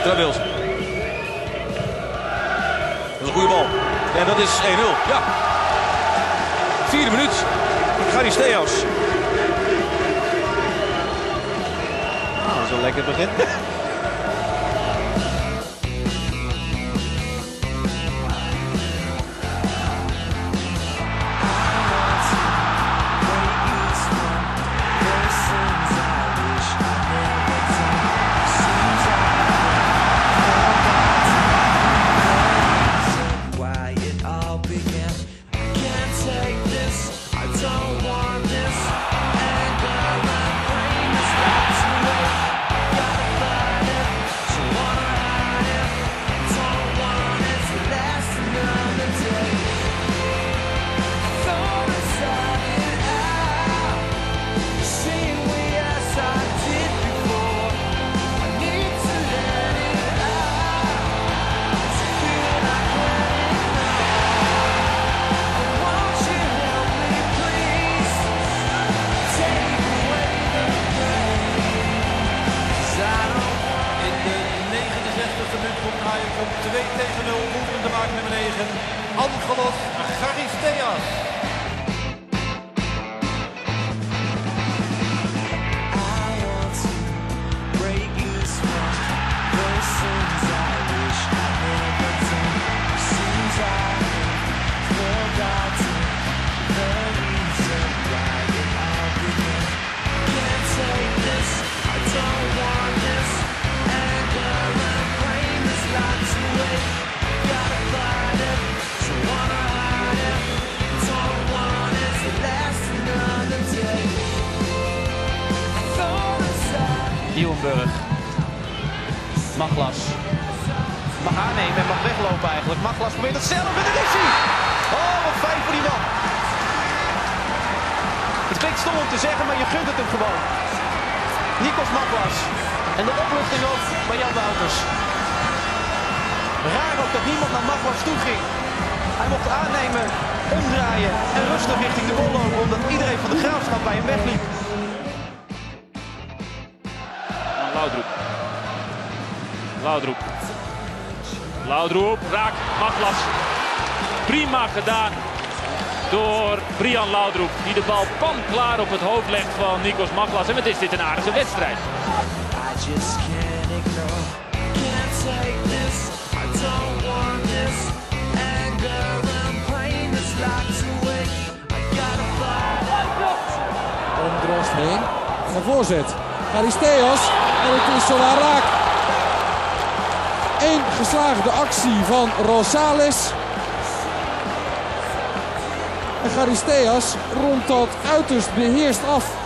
Trabils. Dat is een goede bal. En dat is 1-0. Ja. 4e minuut. Charisteas. Dat is een lekker begin. Om 2-0 doelpunt te maken, nummer 9. Angelos Charisteas. Nieuwenburg. Maglas. Mag aannemen en mag weglopen eigenlijk. Maglas probeert het zelf en dat is hij! Oh, wat fijn voor die man. Het klinkt stom om te zeggen, maar je gunt het hem gewoon. Nikos Maglas. En de opluchting ook bij Jan Wouters. Raar ook dat niemand naar Maglas toe ging. Hij mocht aannemen, omdraaien en rustig richting de goal lopen, omdat iedereen van de Graafschap bij hem wegliep. Laudrup, raak, Maglas. Prima gedaan door Brian Laudrup, die de bal panklaar op het hoofd legt van Nikos Maglas. En wat is dit een aardige wedstrijd. Om Drost heen. En een voorzet. Charisteas. En het is zowaar raak. Eén geslaagde actie van Rosales. En Charisteas rondt dat uiterst beheerst af.